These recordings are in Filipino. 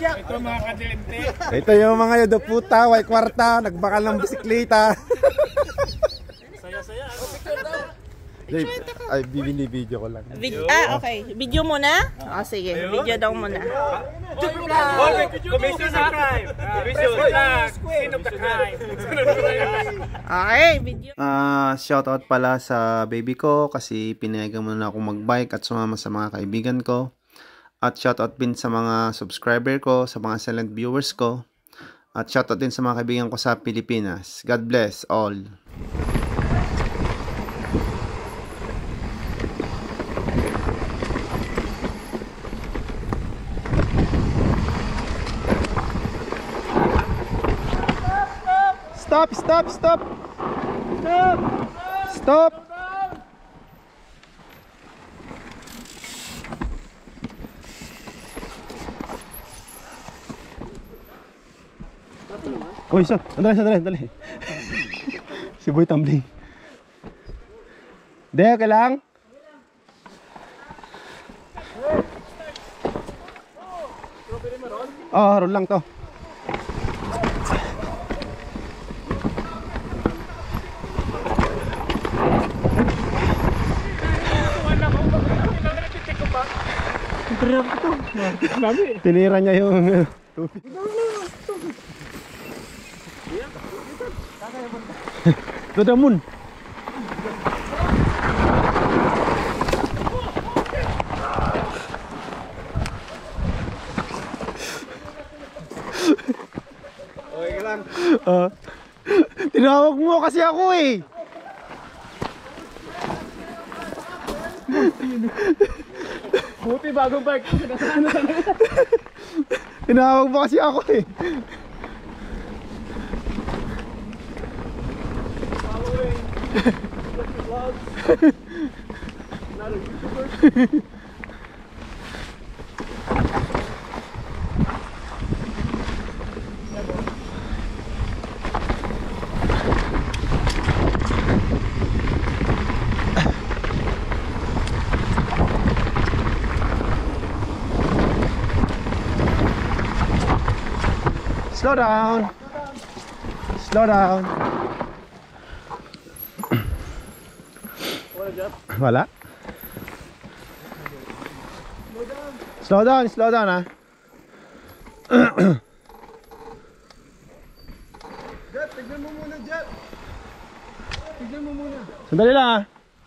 Ito mga kadilente. Ito yung mga yodo puta, way kwarta, nagbakal ng bisikleta. Saya-saya. Ay, video ko lang. Okay. Video muna? Sige, video daw muna. Commission na crime. Commission lang. Scene of the crime. Okay, video. Shoutout pala sa baby ko kasi pinayagan mo na ako magbike at sumama sa mga kaibigan ko. At shoutout din sa mga subscriber ko, sa mga silent viewers ko. At shoutout din sa mga kaibigan ko sa Pilipinas. God bless all. Stop, stop, stop. Stop. Stop. Uy, stop. Sandali. Si Boy tumbling. Deo, okay lang? Oh, roll lang to. Tinira niya yung tubig. Dodamon. Okay lang. Tinawag mo kasi ako eh. Buti bagong bike. Tinawag mo kasi ako eh. Not a YouTuber. Slow down. Slow down. Wala. Slow down ha. Jet, tignan mo muna, Jet. Tignan mo muna. Sandali lang ha.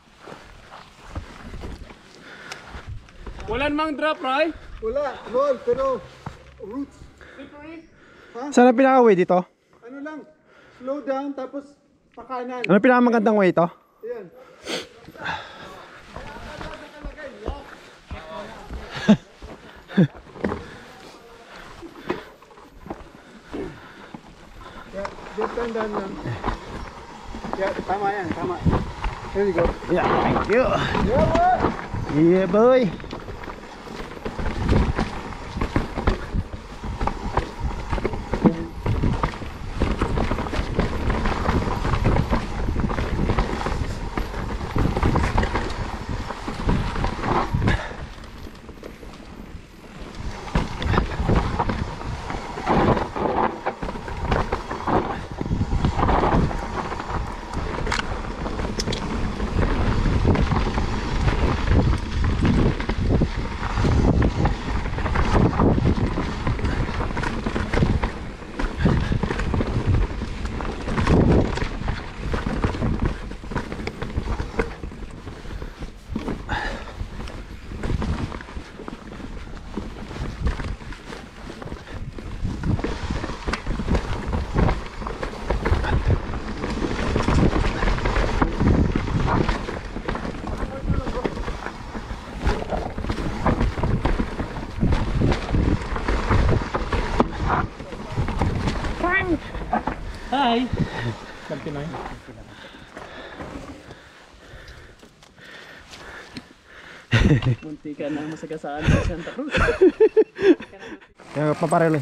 Wala namang drop, right? Wala, roll, pero roots. Slippery? Saan ang pinaka-way dito? Ano lang, slow down tapos pakanan. Ano pinakamagandang way ito? Ayan. Just turn down lang. Yeah, tama yan, tama. Here you go. Yeah, thank you. Yeah, boy! Yeah, boy. Hi! 29. Munti ka na masagasaan sa Santa Cruz. Kaya paparelo.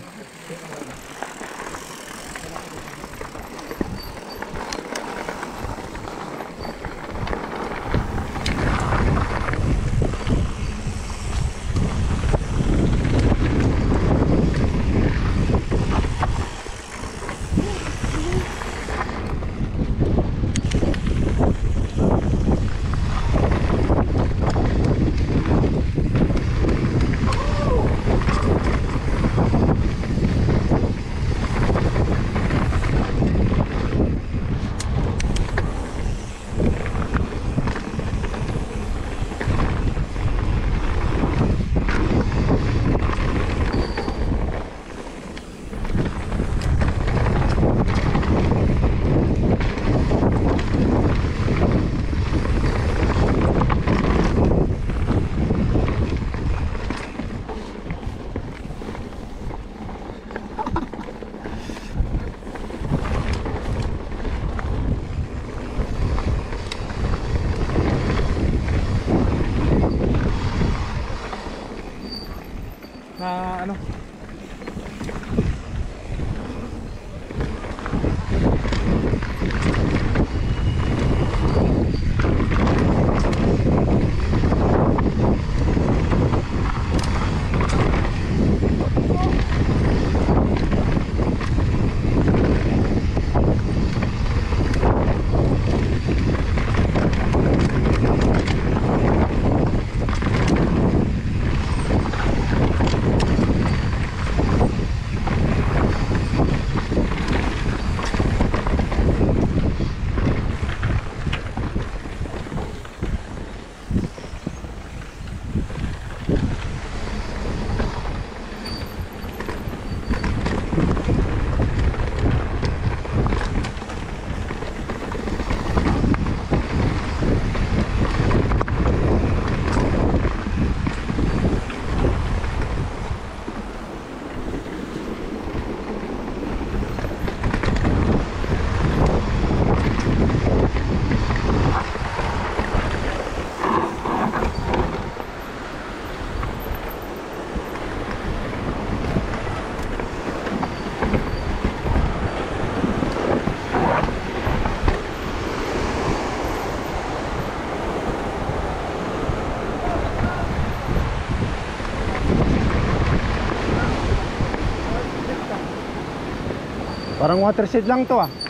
Parang water shed lang to ah.